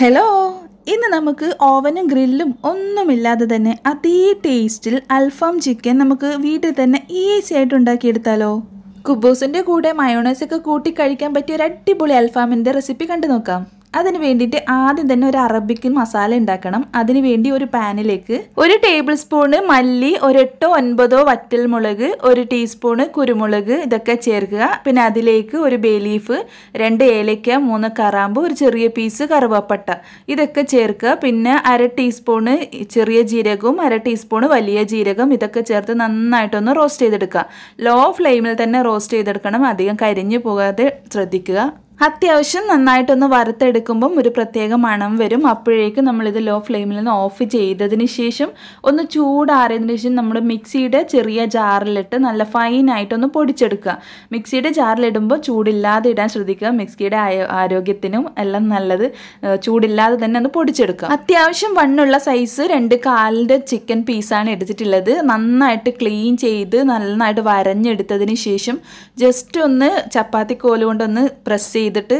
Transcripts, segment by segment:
Hello, ഇന്ന് നമുക്ക് ഓവനും ഗ്രില്ലും ഒന്നുമില്ലാതെ തന്നെ അതേ ടേസ്റ്റിൽ അൽഫാം ചിക്കൻ നമുക്ക് വീട്ടിൽ തന്നെ ഈസി ആയിട്ട് ഉണ്ടാക്കിയെടുത്താലോ? കുബൂസിൻ്റെ കൂടെ മയോണൈസൊക്കെ കൂട്ടി കഴിക്കാൻ പറ്റിയ ഒരു അടിപൊളി അൽഫാമിൻ്റെ റെസിപ്പി കണ്ടു നോക്കാം. അതിന് വേണ്ടിയിട്ട് ആദ്യം തന്നെ ഒരു അറബിക്കൻ മസാല ഉണ്ടാക്കണം. അതിന് വേണ്ടി ഒരു പാനിലേക്ക് 1 ടേബിൾ സ്പൂണ് മല്ലി, 8 9 വറ്റൽമുളക്, 1 ടീസ്പൂണ് കുരുമുളക് ഇതൊക്കെ ചേർക്കുക. പിന്നെ അതിലേക്ക് ഒരു ബേ ലീഫ്, 2 ഏലക്ക, 3 കറാമ്പ്, ഒരു ചെറിയ പീസ് കറുവപ്പട്ട ഇതൊക്കെ ചേർക്കുക. പിന്നെ 1/2 ടീസ്പൂണ് ചെറിയ ജീരകവും 1/2 ടീസ്പൂണ് വലിയ ജീരകം ഇതൊക്കെ ചേർത്ത് നന്നായിട്ടൊന്ന് റോസ്റ്റ് ചെയ്തെടുക്കുക. ലോ ഫ്ലെയിമിൽ തന്നെ റോസ്റ്റ് ചെയ്തെടുക്കണം, അധികം കരിഞ്ഞു പോകാതെ ശ്രദ്ധിക്കുക. അത്യാവശ്യം നന്നായിട്ടൊന്ന് വറുത്തെടുക്കുമ്പം ഒരു പ്രത്യേക മണം വരും. അപ്പോഴേക്കും നമ്മളിത് ലോ ഫ്ലെയിമിൽ നിന്ന് ഓഫ് ചെയ്തതിന് ശേഷം ഒന്ന് ചൂടാറിയതിന് ശേഷം നമ്മൾ മിക്സിയുടെ ചെറിയ ജാറിലിട്ട് നല്ല ഫൈനായിട്ടൊന്ന് പൊടിച്ചെടുക്കുക. മിക്സിയുടെ ജാറിലിടുമ്പോൾ ചൂടില്ലാതെ ഇടാൻ ശ്രദ്ധിക്കുക. മിക്സിയുടെ ആരോഗ്യത്തിനും എല്ലാം നല്ലത് ചൂടില്ലാതെ തന്നെ ഒന്ന് പൊടിച്ചെടുക്കുക. അത്യാവശ്യം വണ്ണുള്ള സൈസ് 2 കാലിൻ്റെ ചിക്കൻ പീസാണ് എടുത്തിട്ടുള്ളത്. നന്നായിട്ട് ക്ലീൻ ചെയ്ത് നന്നായിട്ട് വരഞ്ഞെടുത്തതിന് ശേഷം ജസ്റ്റ് ഒന്ന് ചപ്പാത്തി കോല് കൊണ്ടൊന്ന് പ്രസ് ചെയ്തിട്ട്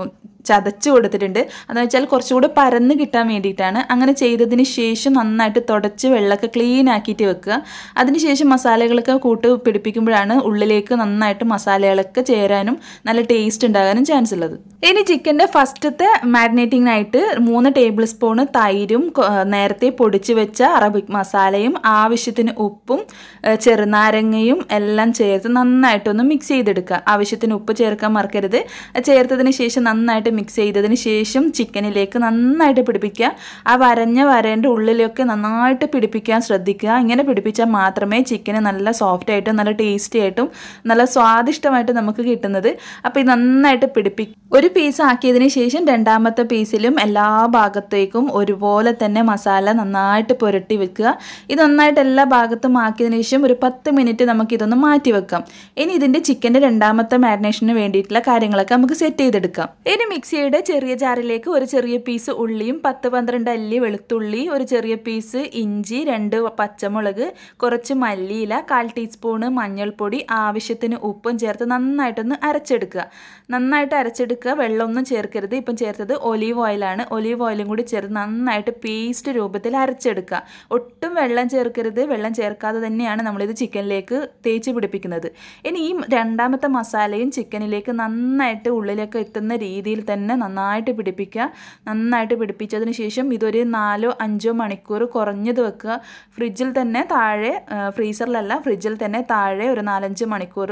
ചതച്ച് കൊടുത്തിട്ടുണ്ട്. എന്ന് വെച്ചാൽ കുറച്ചുകൂടി പരന്ന് കിട്ടാൻ വേണ്ടിയിട്ടാണ്. അങ്ങനെ ചെയ്തതിന് ശേഷം നന്നായിട്ട് തുടച്ച് വെള്ളമൊക്കെ ക്ലീൻ ആക്കിയിട്ട് വെക്കുക. അതിനുശേഷം മസാലകളൊക്കെ കൂട്ട് പിടിപ്പിക്കുമ്പോഴാണ് ഉള്ളിലേക്ക് നന്നായിട്ട് മസാലകളൊക്കെ ചേരാനും നല്ല ടേസ്റ്റ് ഉണ്ടാകാനും ചാൻസ് ഉള്ളത്. ഇനി ചിക്കൻ്റെ ഫസ്റ്റത്തെ മാരിനേറ്റിങ്ങിനായിട്ട് 3 ടേബിൾ സ്പൂണ് തൈരും നേരത്തെ പൊടിച്ച് വെച്ച അറബിക് മസാലയും ആവശ്യത്തിന് ഉപ്പും ചെറുനാരങ്ങയും എല്ലാം ചേർത്ത് നന്നായിട്ടൊന്ന് മിക്സ് ചെയ്തെടുക്കുക. ആവശ്യത്തിന് ഉപ്പ് ചേർക്കാൻ മറക്കരുത്. ചേർത്തതിന് ശേഷം നന്നായിട്ട് മിക്സ് ചെയ്തതിന് ശേഷം ചിക്കനിലേക്ക് നന്നായിട്ട് പിടിപ്പിക്കുക. ആ വരേൻ്റെ ഉള്ളിലൊക്കെ നന്നായിട്ട് പിടിപ്പിക്കാൻ ശ്രദ്ധിക്കുക. ഇങ്ങനെ പിടിപ്പിച്ചാൽ മാത്രമേ ചിക്കന് നല്ല സോഫ്റ്റ് ആയിട്ടും നല്ല ടേസ്റ്റി ആയിട്ടും നല്ല സ്വാദിഷ്ടമായിട്ട് നമുക്ക് കിട്ടുന്നത്. അപ്പോൾ ഇത് നന്നായിട്ട് ഒരു പീസ് ആക്കിയതിന് ശേഷം രണ്ടാമത്തെ പീസിലും എല്ലാ ഭാഗത്തേക്കും ഒരുപോലെ തന്നെ മസാല നന്നായിട്ട് പുരട്ടി വെക്കുക. ഇത് നന്നായിട്ട് എല്ലാ ഭാഗത്തും ആക്കിയതിന് ശേഷം ഒരു 10 മിനിറ്റ് നമുക്കിതൊന്ന് മാറ്റി വെക്കാം. ഇനി ഇതിൻ്റെ ചിക്കൻ്റെ രണ്ടാമത്തെ മാരിനേഷന് വേണ്ടിയിട്ടുള്ള കാര്യങ്ങളൊക്കെ നമുക്ക് സെറ്റ് ചെയ്തെടുക്കാം. ഇനി മിക്സിയുടെ ചെറിയ ജാറിലേക്ക് ഒരു ചെറിയ പീസ് ഉള്ളിയും 10-12 അല്ലി വെളുത്തുള്ളി, ഒരു ചെറിയ പീസ് ഇഞ്ചി, 2 പച്ചമുളക്, കുറച്ച് മല്ലിയില, 1/4 ടീസ്പൂണ് മഞ്ഞൾപ്പൊടി, ആവശ്യത്തിന് ഉപ്പും ചേർത്ത് നന്നായിട്ടൊന്ന് അരച്ചെടുക്കുക. നന്നായിട്ട് അരച്ചെടുക്കുക. വെള്ളമൊന്നും ചേർക്കരുത്. ഇപ്പം ചേർത്തത് ഒലീവ് ഓയിലാണ്. ഒലീവ് ഓയിലും കൂടി ചേർത്ത് നന്നായിട്ട് പേസ്റ്റ് രൂപത്തിൽ അരച്ചെടുക്കുക. ഒട്ടും വെള്ളം ചേർക്കരുത്. വെള്ളം ചേർക്കാതെ തന്നെയാണ് നമ്മളിത് ചിക്കനിലേക്ക് തേച്ച് പിടിപ്പിക്കുന്നത്. ഇനി ഈ രണ്ടാമത്തെ മസാലയും ചിക്കനിലേക്ക് നന്നായിട്ട് ഉള്ളിലേക്ക് എത്തുന്ന രീതിയിൽ തന്നെ നന്നായിട്ട് പിടിപ്പിക്കുക. നന്നായിട്ട് പിടിപ്പിച്ചതിന് ശേഷം ഇതൊരു 4-5 മണിക്കൂർ കുറഞ്ഞത് വെക്കുക. ഫ്രിഡ്ജിൽ തന്നെ താഴെ, ഫ്രീസറിലല്ല ഫ്രിഡ്ജിൽ തന്നെ താഴെ ഒരു 4-5 മണിക്കൂർ,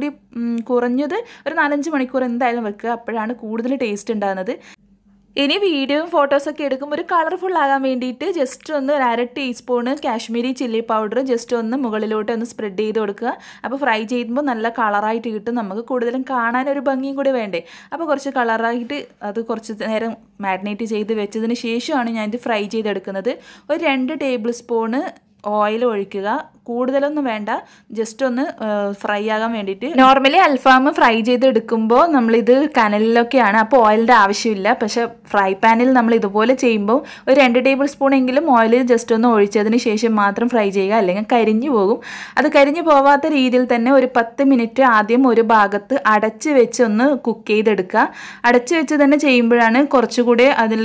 കുറഞ്ഞത് ഒരു 4-5 മണിക്കൂർ എന്തായാലും വെക്കുക. അപ്പോഴാണ് കൂടുതൽ ടേസ്റ്റ് ഉണ്ടാകുന്നത്. ഇനി വീഡിയോയും ഫോട്ടോസൊക്കെ എടുക്കുമ്പോൾ ഒരു കളർഫുൾ ആകാൻ വേണ്ടിയിട്ട് ജസ്റ്റ് ഒന്ന് 1/2 teaspoon Kashmiri chilli powder just ഒന്ന് മുകളിലോട്ട് ഒന്ന് സ്പ്രെഡ് ചെയ്ത് കൊടുക്കുക. അപ്പോൾ ഫ്രൈ ചെയ്യുമ്പോൾ നല്ല കളറായിട്ട് കിട്ടും. നമുക്ക് കൂടുതലും കാണാൻ ഒരു ഭംഗിയും കൂടി വേണ്ടേ. അപ്പോൾ കുറച്ച് കളറായിട്ട് അത് കുറച്ച് നേരം മാരിനേറ്റ് ചെയ്ത് വെച്ചതിന് ശേഷമാണ് ഞാൻ ഇത് ഫ്രൈ ചെയ്തെടുക്കുന്നത്. ഒരു 2 ടേബിൾ സ്പൂണ് ഓയിൽ ഒഴിക്കുക. കൂടുതലൊന്നും വേണ്ട, ജസ്റ്റ് ഒന്ന് ഫ്രൈ ആകാൻ വേണ്ടിയിട്ട്. നോർമലി അൽഫാം ഫ്രൈ ചെയ്തെടുക്കുമ്പോൾ നമ്മളിത് കനലിലൊക്കെയാണ്, അപ്പോൾ ഓയിലിൻ്റെ ആവശ്യമില്ല. പക്ഷേ ഫ്രൈ പാനിൽ നമ്മൾ ഇതുപോലെ ചെയ്യുമ്പോൾ ഒരു 2 ടേബിൾ സ്പൂൺ എങ്കിലും ഓയിൽ ജസ്റ്റ് ഒന്ന് ഒഴിച്ചതിന് ശേഷം മാത്രം ഫ്രൈ ചെയ്യുക, അല്ലെങ്കിൽ കരിഞ്ഞു പോകും. അത് കരിഞ്ഞു പോവാത്ത രീതിയിൽ തന്നെ ഒരു 10 മിനിറ്റ് ആദ്യം ഒരു ഭാഗത്ത് അടച്ച് വെച്ച് ഒന്ന് കുക്ക് ചെയ്തെടുക്കുക. അടച്ച് വെച്ച് തന്നെ ചെയ്യുമ്പോഴാണ് കുറച്ചുകൂടി അതിൽ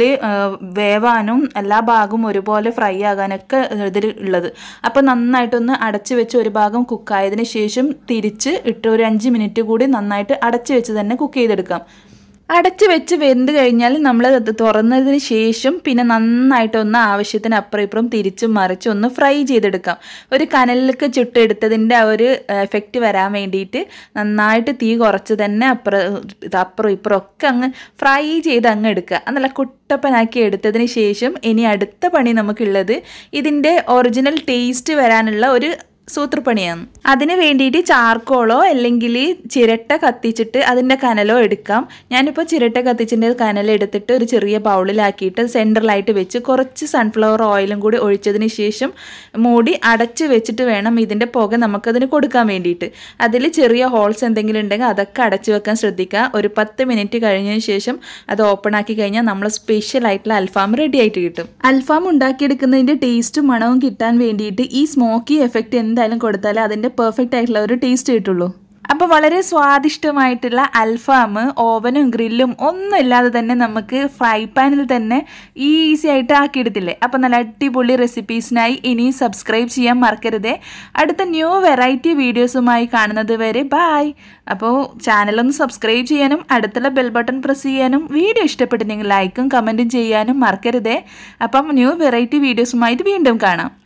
വേവാനും എല്ലാ ഭാഗവും ഒരുപോലെ ഫ്രൈ ആകാനൊക്കെ ഇതിൽ ഉള്ളത്. അപ്പോൾ നന്നായിട്ടൊന്ന് അടച്ച് വെച്ച് ഒരു ഭാഗം കുക്കായതിന് ശേഷം തിരിച്ച് ഇട്ട് ഒരു 5 മിനിറ്റ് കൂടി നന്നായിട്ട് അടച്ച് വെച്ച് തന്നെ കുക്ക് ചെയ്തെടുക്കാം. അടച്ച് വെച്ച് വെന്ത് കഴിഞ്ഞാൽ നമ്മൾ അത് തുറന്നതിന് ശേഷം പിന്നെ നന്നായിട്ടൊന്ന് ആവശ്യത്തിന് അപ്പുറം ഇപ്പുറം തിരിച്ചും മറിച്ചും ഒന്ന് ഫ്രൈ ചെയ്തെടുക്കാം. ഒരു കനലിലേക്ക് ചുട്ടെടുത്തതിൻ്റെ ആ ഒരു എഫക്റ്റ് വരാൻ വേണ്ടിയിട്ട് നന്നായിട്ട് തീ കുറച്ച് തന്നെ അപ്പുറം ഇപ്പുറം ഒക്കെ അങ്ങ് ഫ്രൈ ചെയ്ത് അങ്ങ് എടുക്കുക. നല്ല കുട്ടപ്പനാക്കി എടുത്തതിന് ശേഷം ഇനി അടുത്ത പണി നമുക്കുള്ളത് ഇതിൻ്റെ ഒറിജിനൽ ടേസ്റ്റ് വരാനുള്ള ഒരു സൂത്രപ്പണിയാണ്. അതിന് വേണ്ടിയിട്ട് ചാർക്കോളോ അല്ലെങ്കിൽ ചിരട്ട കത്തിച്ചിട്ട് അതിൻ്റെ കനലോ എടുക്കാം. ഞാനിപ്പോൾ ചിരട്ട കത്തിച്ചിൻ്റെ കനലെടുത്തിട്ട് ഒരു ചെറിയ ബൗളിലാക്കിയിട്ട് സെൻറ്ററിലായിട്ട് വെച്ച് കുറച്ച് സൺഫ്ലവർ ഓയിലും കൂടി ഒഴിച്ചതിന് ശേഷം മൂടി അടച്ച് വെച്ചിട്ട് വേണം ഇതിൻ്റെ പുക നമുക്കതിന് കൊടുക്കാൻ വേണ്ടിയിട്ട്. അതിൽ ചെറിയ ഹോൾസ് എന്തെങ്കിലും ഉണ്ടെങ്കിൽ അതൊക്കെ അടച്ച് വെക്കാൻ ശ്രദ്ധിക്കുക. ഒരു 10 മിനിറ്റ് കഴിഞ്ഞതിന് ശേഷം അത് ഓപ്പൺ ആക്കി കഴിഞ്ഞാൽ നമ്മൾ സ്പെഷ്യലായിട്ടുള്ള അൽഫാം റെഡി ആയിട്ട് കിട്ടും. അൽഫാം ഉണ്ടാക്കിയെടുക്കുന്നതിൻ്റെ ടേസ്റ്റും മണവും കിട്ടാൻ വേണ്ടിയിട്ട് ഈ സ്മോക്കി എഫക്റ്റ് എന്തായാലും കൊടുത്താലേ അതിൻ്റെ പെർഫെക്റ്റ് ആയിട്ടുള്ള ഒരു ടേസ്റ്റ് കിട്ടുള്ളൂ. അപ്പോൾ വളരെ സ്വാദിഷ്ടമായിട്ടുള്ള അൽഫാം ഓവനും ഗ്രില്ലും ഒന്നും ഇല്ലാതെ തന്നെ നമുക്ക് ഫ്രൈ പാനിൽ തന്നെ ഈസി ആയിട്ട് ആക്കിയെടുത്തില്ലേ. അപ്പോൾ നല്ല അടിപൊളി റെസിപ്പീസിനായി ഇനിയും സബ്സ്ക്രൈബ് ചെയ്യാൻ മറക്കരുതേ. അടുത്ത ന്യൂ വെറൈറ്റി വീഡിയോസുമായി കാണുന്നത് വരെ ബായ്. അപ്പോൾ ചാനലൊന്ന് സബ്സ്ക്രൈബ് ചെയ്യാനും അടുത്തുള്ള ബെൽ ബട്ടൺ പ്രസ് ചെയ്യാനും വീഡിയോ ഇഷ്ടപ്പെട്ടിട്ടുണ്ടെങ്കിൽ ലൈക്കും കമൻറ്റും ചെയ്യാനും മറക്കരുതേ. അപ്പം ന്യൂ വെറൈറ്റി വീഡിയോസുമായിട്ട് വീണ്ടും കാണാം.